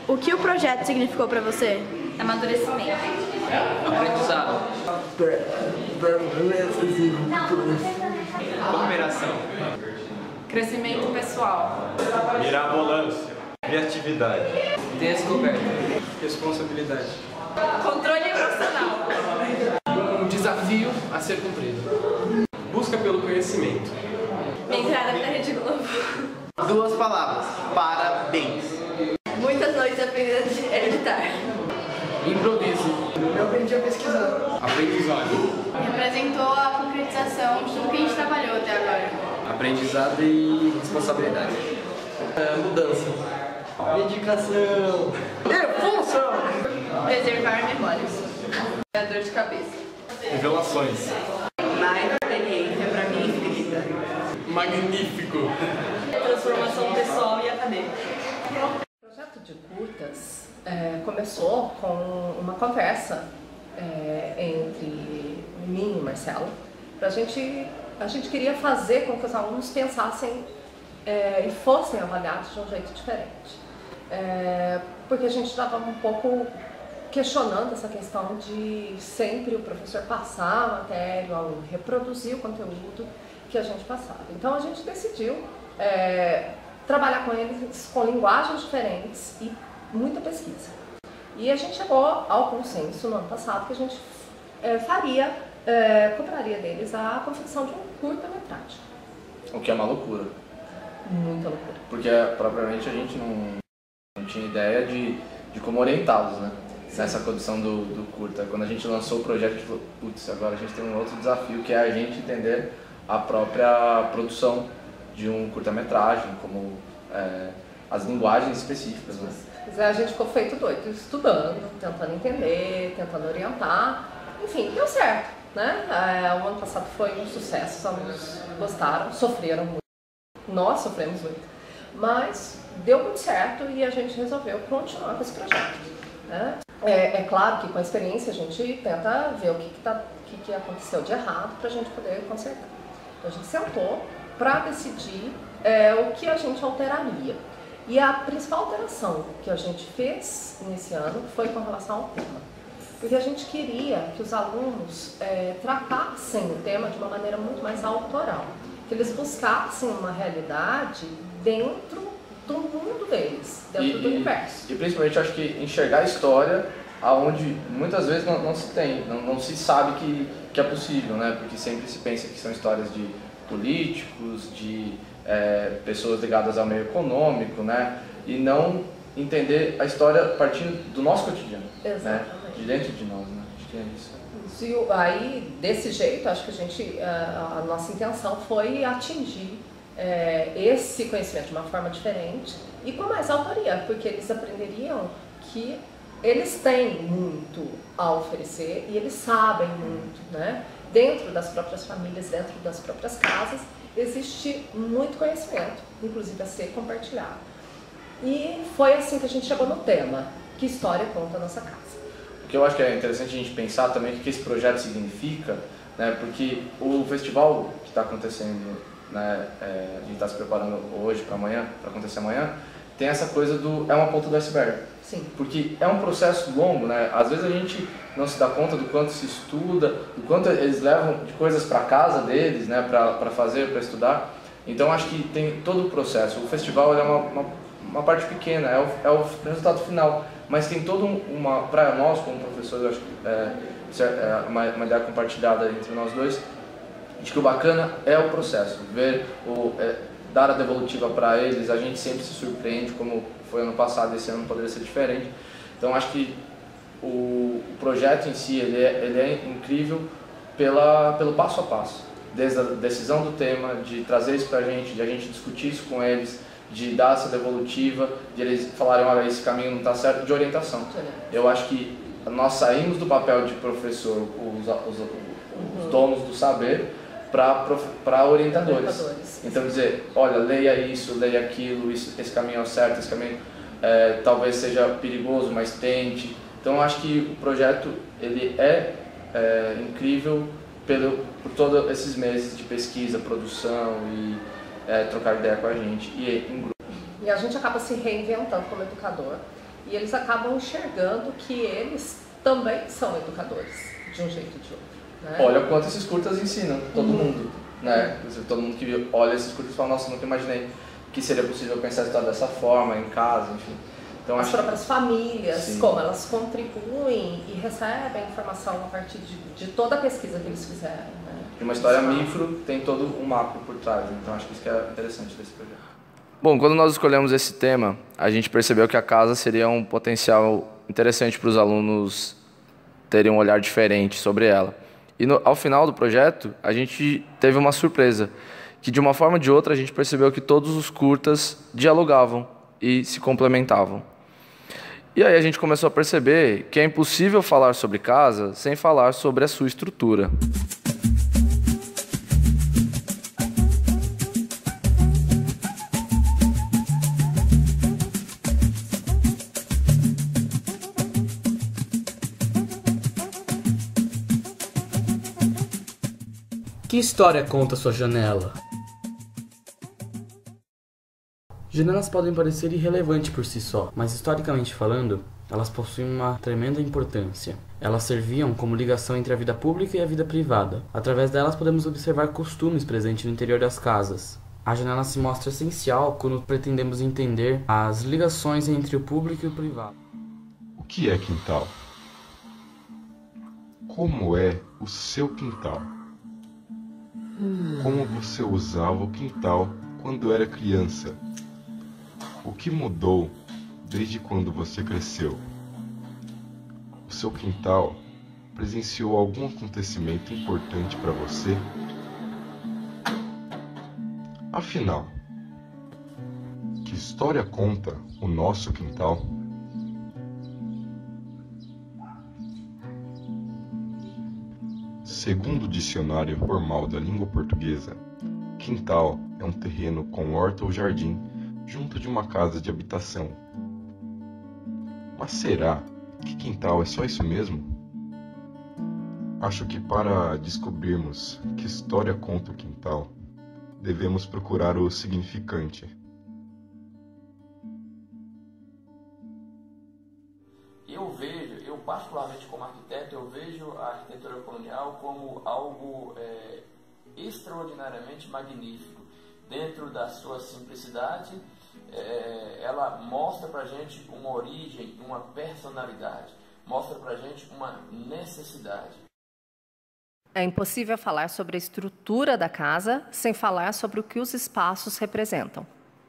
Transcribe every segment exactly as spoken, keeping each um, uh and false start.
O que o projeto significou para você? Amadurecimento. Aprendizado. Cooperação. Crescimento pessoal. Mirabolância. Criatividade. Descoberta. Responsabilidade. Controle profissional. Um desafio a ser cumprido. Busca pelo conhecimento. Minha entrada na Rede Globo. Duas palavras. Parabéns. Muitas noites aprendendo a editar. Improviso. Eu aprendi a pesquisar. Aprendizado. Representou a concretização de tudo que a gente trabalhou até agora. Aprendizado e responsabilidade. É, mudança. Dedicação. Evolução. Preservar memórias. É dor de cabeça. Revelações. Mais experiência para mim escrita. Magnífico. Transformação pessoal e acadêmica. O projeto de curtas é, começou com uma conversa é, entre mim e Marcelo. Pra gente, a gente queria fazer com que os alunos pensassem é, e fossem avaliados de um jeito diferente. É, porque a gente estava um pouco questionando essa questão de sempre o professor passar a matéria, o aluno reproduzir o conteúdo que a gente passava. Então a gente decidiu é, trabalhar com eles com linguagens diferentes e muita pesquisa. E a gente chegou ao consenso no ano passado que a gente é, faria, é, cobraria deles a confecção de um curta-metragem. O que é uma loucura. Muita loucura. Porque propriamente a gente não, não tinha ideia de, de como orientá-los, né? Nessa condição do, do curta. Quando a gente lançou o projeto, a gente falou, putz, agora a gente tem um outro desafio, que é a gente entender a própria produção de um curta-metragem, como é, as linguagens específicas, né? Mas a gente ficou feito doido, estudando, tentando entender, tentando orientar. Enfim, deu certo, né? É, o ano passado foi um sucesso, os alunos gostaram, sofreram muito. Nós sofremos muito. Mas deu muito certo e a gente resolveu continuar com esse projeto, né? É, é claro que com a experiência a gente tenta ver o que, que, tá, o que, que aconteceu de errado para a gente poder consertar. Então a gente sentou para decidir é, o que a gente alteraria. E a principal alteração que a gente fez nesse ano foi com relação ao tema. Porque a gente queria que os alunos é, tratassem o tema de uma maneira muito mais autoral. Que eles buscassem uma realidade dentro do mundo deles, dentro e, do universo. E, e principalmente eu acho que enxergar a história aonde muitas vezes não, não se tem, não, não se sabe que, que é possível, né? Porque sempre se pensa que são histórias de políticos, de é, pessoas ligadas ao meio econômico, né? E não entender a história partindo do nosso cotidiano, né? De dentro de nós, né? Acho que é isso. E aí, desse jeito, acho que a gente, a, a nossa intenção foi atingir é, esse conhecimento de uma forma diferente e com mais autoria, porque eles aprenderiam que eles têm muito a oferecer e eles sabem muito, né? Dentro das próprias famílias, dentro das próprias casas, existe muito conhecimento, inclusive a ser compartilhado. E foi assim que a gente chegou no tema, que história conta a nossa casa. O que eu acho que é interessante a gente pensar também o que esse projeto significa, né? Porque o festival que está acontecendo, né? É, a gente está se preparando hoje para amanhã, para acontecer amanhã, tem essa coisa do é uma ponta do iceberg. Sim. Porque é um processo longo, né? Às vezes a gente não se dá conta do quanto se estuda, do quanto eles levam de coisas para casa deles, né? Para fazer, para estudar. Então acho que tem todo o processo. O festival é uma, uma, uma parte pequena, é o, é o resultado final. Mas tem toda uma, para nós como professores, acho que é, é uma, uma ideia compartilhada entre nós dois, de que o bacana é o processo, ver, o, é, dar a devolutiva para eles, a gente sempre se surpreende, como foi ano passado, esse ano poderia ser diferente. Então acho que o, o projeto em si, ele é, ele é incrível pela, pelo passo a passo, desde a decisão do tema, de trazer isso para a gente, de a gente discutir isso com eles, de dar essa devolutiva, de eles falarem, olha, esse caminho não está certo, de orientação. Eu acho que nós saímos do papel de professor, os, os, os donos do saber, para orientadores. orientadores. Então dizer, olha, leia isso, leia aquilo, isso, esse caminho é o certo, esse caminho é, talvez seja perigoso, mas tente. Então eu acho que o projeto ele é, é incrível pelo, por todos esses meses de pesquisa, produção e é, trocar ideia com a gente e em grupo. E a gente acaba se reinventando como educador e eles acabam enxergando que eles também são educadores, de um jeito ou de outro. Né? Olha quanto esses curtas ensinam todo uhum. mundo, né? Todo mundo que olha esses curtas fala, nossa, nunca imaginei que seria possível pensar a história dessa forma, em casa, enfim. Então, as acho próprias que... famílias, Sim. como elas contribuem e recebem informação a partir de, de toda a pesquisa que eles fizeram. Né? De uma história micro tem todo um macro por trás, então acho que isso que é interessante desse projeto. Bom, quando nós escolhemos esse tema, a gente percebeu que a casa seria um potencial interessante para os alunos terem um olhar diferente sobre ela. E no, ao final do projeto, a gente teve uma surpresa, que de uma forma ou de outra a gente percebeu que todos os curtas dialogavam e se complementavam. E aí a gente começou a perceber que é impossível falar sobre casa sem falar sobre a sua estrutura. Que história conta sua janela? Janelas podem parecer irrelevantes por si só, mas historicamente falando, elas possuem uma tremenda importância. Elas serviam como ligação entre a vida pública e a vida privada. Através delas podemos observar costumes presentes no interior das casas. A janela se mostra essencial quando pretendemos entender as ligações entre o público e o privado. O que é quintal? Como é o seu quintal? Como você usava o quintal quando era criança? O que mudou desde quando você cresceu? O seu quintal presenciou algum acontecimento importante para você? Afinal, que história conta o nosso quintal? Segundo o Dicionário Formal da Língua Portuguesa, quintal é um terreno com horta ou jardim junto de uma casa de habitação. Mas será que quintal é só isso mesmo? Acho que para descobrirmos que história conta o quintal, devemos procurar o significante. Eu vejo, eu particularmente como arquiteto, eu vejo a arquitetura colonial como algo é, extraordinariamente magnífico. Dentro da sua simplicidade, é, ela mostra pra gente uma origem, uma personalidade, mostra pra gente uma necessidade. É impossível falar sobre a estrutura da casa sem falar sobre o que os espaços representam.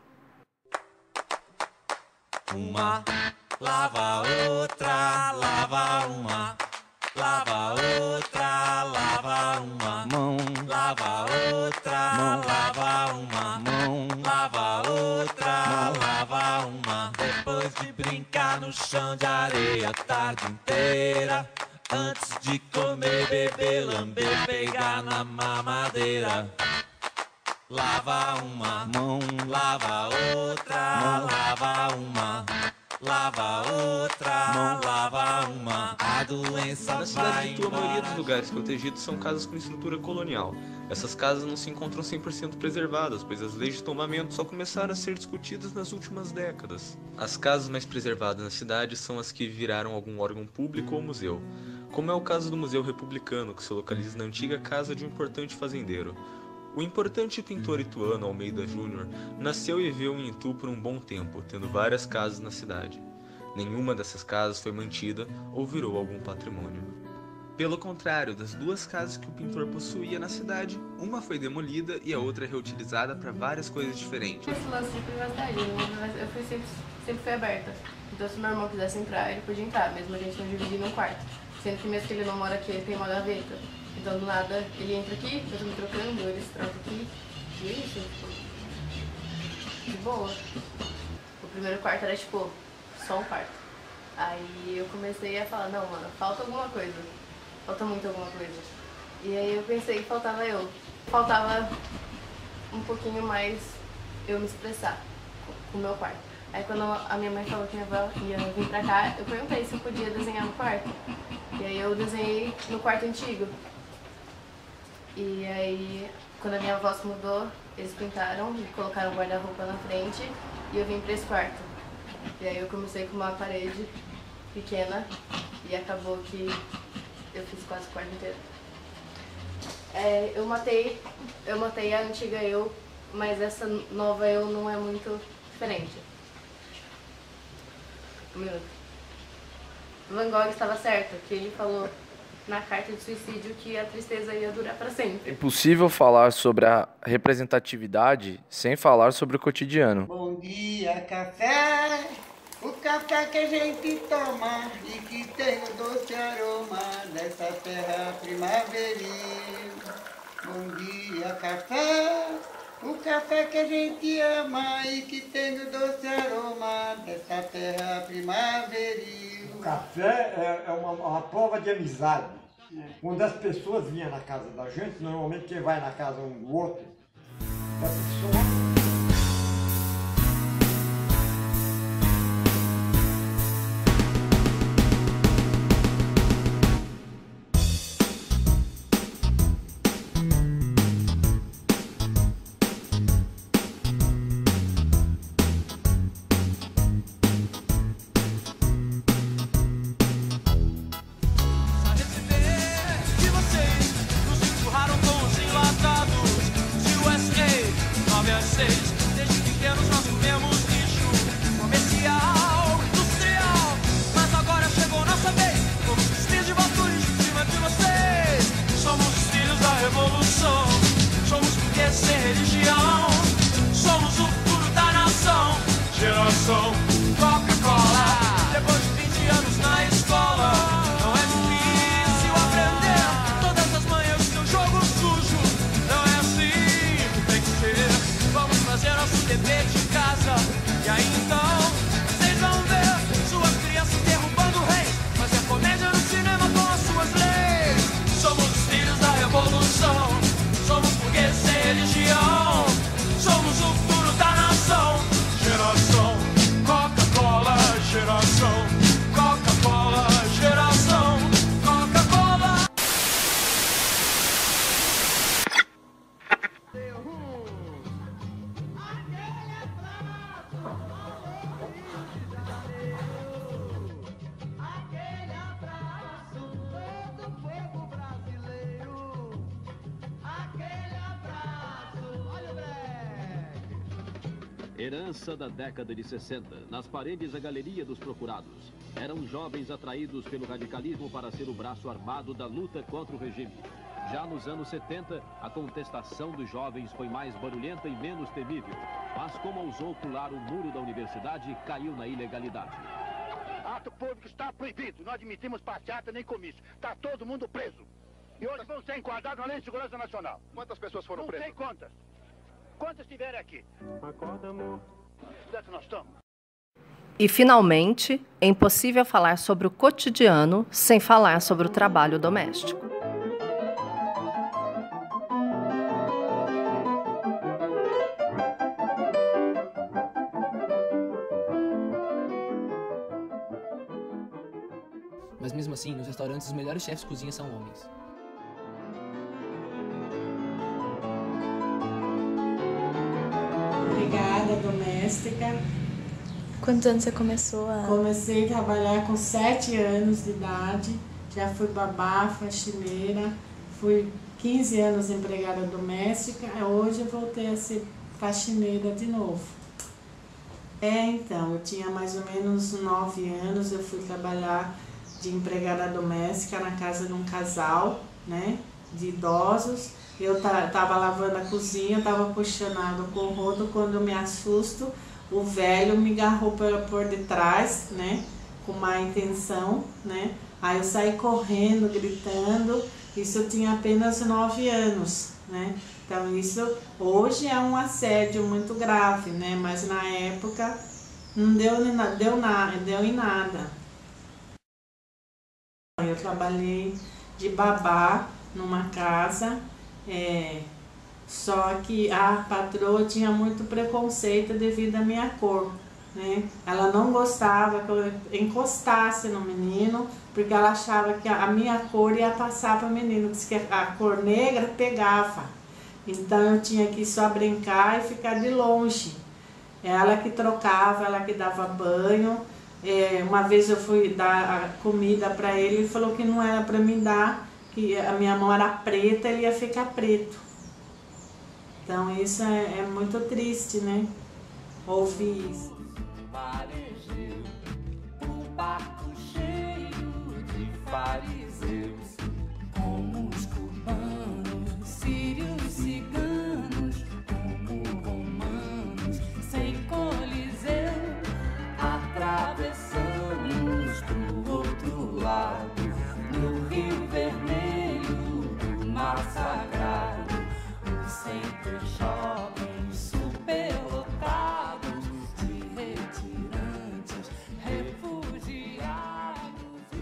Uma lava outra, lava uma, lava outra, lava uma mão, lava outra, mão, lava uma mão, lava outra, lava uma. Depois de brincar no chão de areia a tarde inteira, antes de comer, beber, lamber, pegar na mamadeira. Lava uma mão, lava outra, mão, lava uma, lava outra, mão, lava uma. A doença Na cidade de Itu, a maioria dos lugares protegidos são casas com estrutura colonial. Essas casas não se encontram cem por cento preservadas, pois as leis de tombamento só começaram a ser discutidas nas últimas décadas. As casas mais preservadas na cidade são as que viraram algum órgão público ou museu, como é o caso do Museu Republicano, que se localiza na antiga casa de um importante fazendeiro. O importante pintor ituano Almeida Júnior nasceu e viveu em Itu por um bom tempo, tendo várias casas na cidade. Nenhuma dessas casas foi mantida ou virou algum patrimônio. Pelo contrário, das duas casas que o pintor possuía na cidade, uma foi demolida e a outra reutilizada para várias coisas diferentes. Esse lance de privacidade, eu fui sempre, sempre fui aberta. Então se meu irmão quisesse entrar, ele podia entrar, mesmo a gente não dividir num quarto. Sendo que mesmo que ele não mora aqui, ele tem uma gaveta. Então do nada ele entra aqui, eu tô me trocando, eles trocam aqui. E é isso, tipo, de boa. O primeiro quarto era tipo, só um quarto. Aí eu comecei a falar, não mano, falta alguma coisa. Falta muito alguma coisa. E aí eu pensei que faltava eu. Faltava um pouquinho mais eu me expressar com o meu quarto. Aí quando a minha mãe falou que minha avó ia vir pra cá, eu perguntei se eu podia desenhar no quarto. E aí eu desenhei no quarto antigo. E aí, quando a minha avó se mudou, eles pintaram e colocaram o guarda-roupa na frente e eu vim pra esse quarto. E aí eu comecei com uma parede pequena e acabou que eu fiz quase o quarto inteiro. É, eu matei, eu matei a antiga eu, mas essa nova eu não é muito diferente. Um minuto. Van Gogh estava certo, que ele falou na carta de suicídio que a tristeza ia durar para sempre. É impossível falar sobre a representatividade sem falar sobre o cotidiano. Bom dia, café, o café que a gente toma e que tem o doce aroma dessa terra primaveril. Bom dia, café, o café que a gente ama e que tem o doce aroma dessa terra primaveril. O café é, é uma, uma prova de amizade. É. Quando as pessoas vinham na casa da gente, normalmente quem vai na casa um do outro, é a pessoa... Desde pequenos nós comemos lixo comercial, industrial. Mas agora chegou nossa vez. Somos os filhos de vocês em cima de vocês. Somos os filhos da revolução. Somos burgueses sem religião. Somos o futuro da nação. Geração Coca-Cola. Depois de vinte anos na escola, não é difícil aprender todas as manhãs do jogo sujo. Não é assim que tem que ser. Vamos fazer nosso dever de casa. E aí então, vocês vão ver suas crianças derrubando reis. Fazer comédia no cinema com as suas leis. Somos os filhos da revolução. Somos burgueses sem religião. Somos o futuro da nação. Geração Coca-Cola. Geração Coca-Cola. Geração Coca-Cola. Herança da década de sessenta. Nas paredes da Galeria dos Procurados. Eram jovens atraídos pelo radicalismo para ser o braço armado da luta contra o regime. Já nos anos setenta, a contestação dos jovens foi mais barulhenta e menos temível. Mas como ousou pular o muro da universidade, caiu na ilegalidade. Ato público está proibido. Não admitimos passeata nem comício. Está todo mundo preso. E hoje vão ser enquadrados na Lei de Segurança Nacional. Quantas pessoas foram presas? Não sei quantas. Quantas estiverem aqui? Acorda, amor. Onde é que nós estamos? E, finalmente, é impossível falar sobre o cotidiano sem falar sobre o trabalho doméstico. Mas mesmo assim, nos restaurantes, os melhores chefes de cozinha são homens. Empregada doméstica. Quantos anos você começou a... Comecei a trabalhar com sete anos de idade. Já fui babá, faxineira. Fui quinze anos empregada doméstica. Hoje eu voltei a ser faxineira de novo. É, então, eu tinha mais ou menos nove anos. Eu fui trabalhar de empregada doméstica na casa de um casal, né, de idosos. Eu estava lavando a cozinha, estava puxando água com o rodo, quando eu me assusto, o velho me agarrou por, por detrás, né, com má intenção, né. Aí eu saí correndo, gritando. Isso eu tinha apenas nove anos, né. Então isso hoje é um assédio muito grave, né, mas na época não deu, deu, nada, deu em nada. Eu trabalhei de babá numa casa, é, só que a patroa tinha muito preconceito devido à minha cor, né? Ela não gostava que eu encostasse no menino, porque ela achava que a minha cor ia passar para o menino, disse que a cor negra pegava. Então eu tinha que só brincar e ficar de longe. Ela que trocava, ela que dava banho. É, uma vez eu fui dar a comida para ele, ele falou que não era para me dar, que a minha mão era preta, ele ia ficar preto. Então isso é, é muito triste, né? Ouvir isso. O barco cheio de fariseus, como os cubanos, sírios, ciganos, como romanos, sem coliseu, atravessamos pro outro lado, no Rio Vermelho, do Mar Sagrado, os center shoppings superlotados de retirantes, refugiados.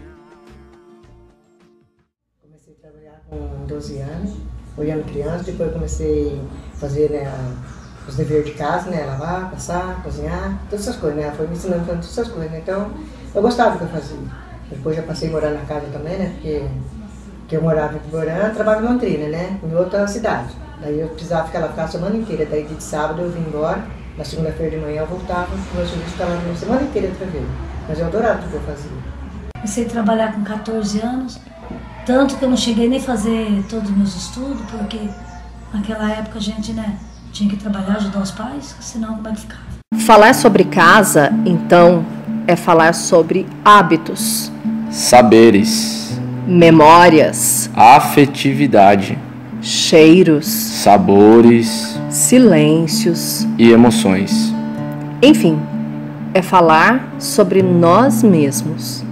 Comecei a trabalhar com doze anos, olhando criança, depois comecei a fazer, né, os deveres de casa, né, lavar, passar, cozinhar, todas essas coisas, né, foi me ensinando todas essas coisas, né, então eu gostava do que eu fazia. Depois já passei a morar na casa também, né, porque, porque eu morava em Tuporã, trabalhava em Londrina, né, em outra cidade. Daí eu precisava ficar lá a semana inteira, daí de sábado eu vim embora, na segunda-feira de manhã eu voltava, o meu serviço ficava lá a semana inteira outra vez. Mas eu adorava o que eu fazia. Comecei a trabalhar com quatorze anos, tanto que eu não cheguei nem a fazer todos os meus estudos, porque naquela época a gente, né, tinha que trabalhar, ajudar os pais, senão como é que ficava? Falar sobre casa, então, é falar sobre hábitos, saberes, memórias, afetividade, cheiros, sabores, silêncios e emoções. Enfim, é falar sobre nós mesmos.